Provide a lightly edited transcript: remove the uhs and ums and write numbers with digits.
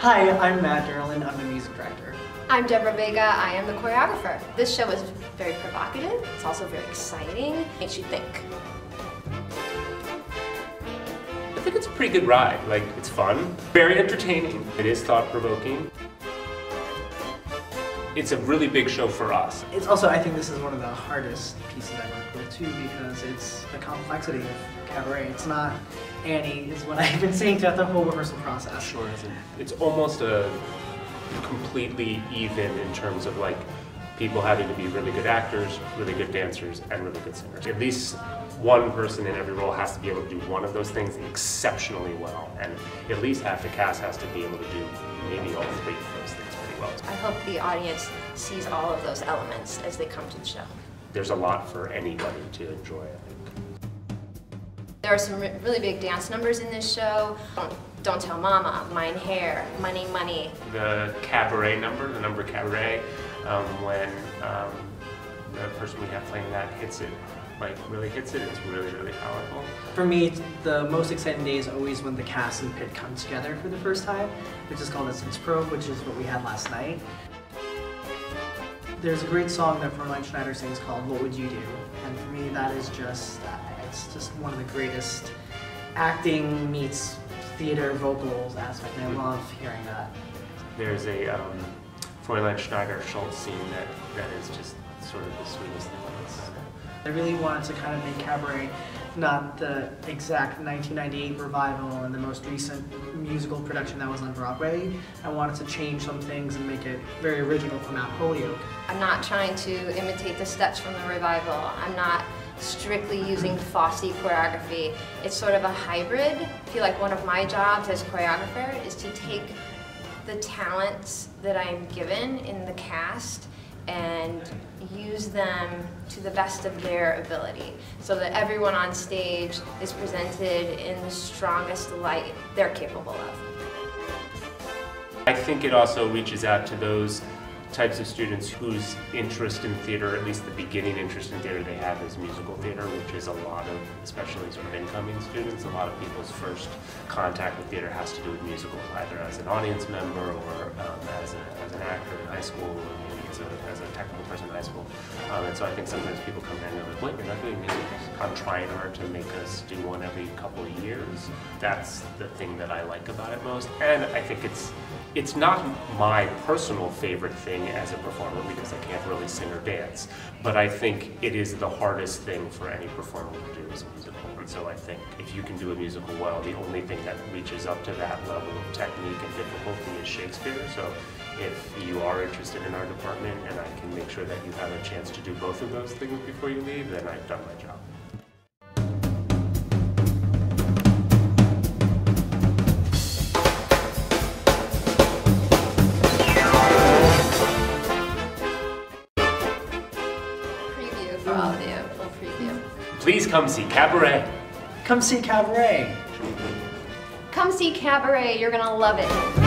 Hi, I'm Matt Derlin. I'm the music director. I'm Deborah Vega. I am the choreographer. This show is very provocative. It's also very exciting. Makes you think. I think it's a pretty good ride. Like, it's fun, very entertaining. It is thought-provoking. It's a really big show for us. It's also, I think this is one of the hardest pieces I work with too, because it's the complexity of cabaret. It's not Annie, is what I've been saying throughout the whole rehearsal process. Sure isn't. It's almost a completely even in terms of like people having to be really good actors, really good dancers, and really good singers. At least one person in every role has to be able to do one of those things exceptionally well, and at least half the cast has to be able to do maybe all three of those things pretty well. I hope the audience sees all of those elements as they come to the show. There's a lot for anybody to enjoy, I think. There are some really big dance numbers in this show. Don't Tell Mama, Mein Herr, Money Money. The cabaret number, the number cabaret, when the person we have playing that hits it, like really hits it, it's really, really powerful. For me, the most exciting day is always when the cast and pit come together for the first time, which is called a Sense Probe, which is what we had last night. There's a great song that Fräulein Schneider sings called What Would You Do? And for me, that is just, it's just one of the greatest acting meets theater vocals aspect, and I love hearing that. There's a Fräulein Schneider Schultz scene that is just sort of the sweetest thing. I really wanted to kind of make cabaret not the exact 1998 revival and the most recent musical production that was on Broadway. I wanted to change some things and make it very original from Mount Holyoke. I'm not trying to imitate the steps from the revival. I'm not strictly using Fosse choreography. It's sort of a hybrid. I feel like one of my jobs as choreographer is to take the talents that I'm given in the cast and use them to the best of their ability so that everyone on stage is presented in the strongest light they're capable of. I think it also reaches out to those types of students whose interest in theater, at least the beginning interest in theater they have, is musical theater, which is a lot of, especially sort of incoming students, a lot of people's first contact with theater has to do with musicals, either as an audience member or as an actor in high school, or maybe as a technical person in high school. And so I think sometimes people come in and they're like, wait, you're not doing musicals? I'm trying hard to make us do one every couple of years. That's the thing that I like about it most. And I think it's not my personal favorite thing as a performer because I can't really sing or dance, but I think it is the hardest thing for any performer to do is a musical. And so I think if you can do a musical well, the only thing that reaches up to that level of technique and difficulty is Shakespeare. So if you are interested in our department and I can make sure that you have a chance to do both of those things before you leave, then I've done my job. For all of you, a little preview. Please come see Cabaret. Come see cabaret. Come see Cabaret, you're gonna love it.